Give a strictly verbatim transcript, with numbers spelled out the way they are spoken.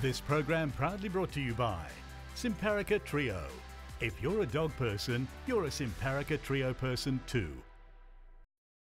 This program proudly brought to you by Simparica Trio. If you're a dog person, you're a Simparica Trio person too.